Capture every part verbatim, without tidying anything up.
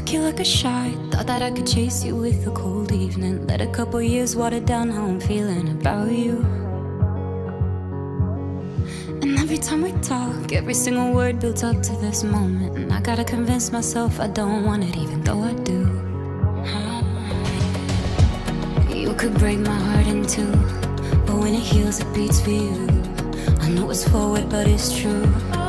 like you like a shot. Thought that I could chase you with a cold evening. Let a couple years water down how I'm feeling about you. And every time we talk, every single word builds up to this moment. And I gotta convince myself I don't want it, even though I do. You could break my heart in two, but when it heals, it beats for you. I know it's forward, but it's true.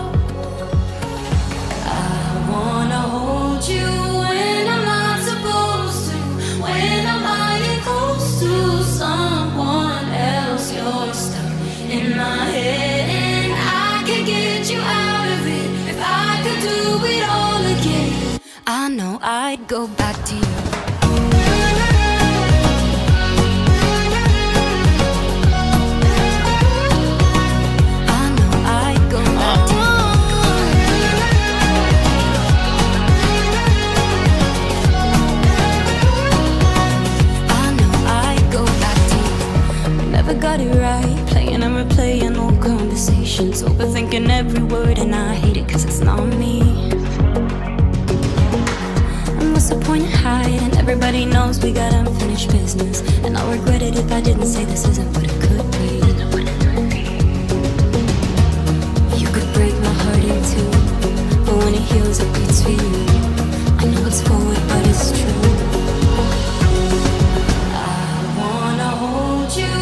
I wanna hold you when I'm not supposed to, when I'm lying close to someone else. You're stuck in my head and I could get you out of it if I could do it all again. I know I'd go back to you. Got it right, playing and replaying old conversations, overthinking every word, and I hate it cause it's not me. And what's the point in hiding? Everybody knows we got unfinished business, and I'll regret it if I didn't say this isn't what it could be. You could break my heart in two, but when it heals it beats for you. I know it's forward but it's true. I wanna hold you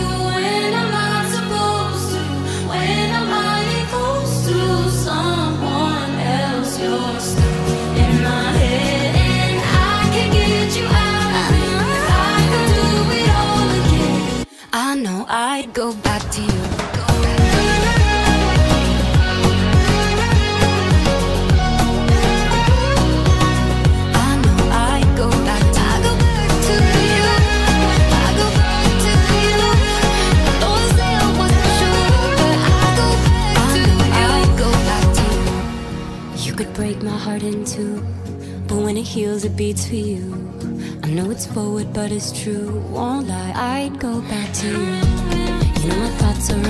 I know I'd go back to you. I know I'd go back to you. I go back to you. I go back to you. Don't say I wasn't sure, but I go back to you. I'd go back to you. You could break my heart in two, but when it heals, it beats for you. I know it's forward, but it's true. Won't lie, I'd go back to you. You know my thoughts are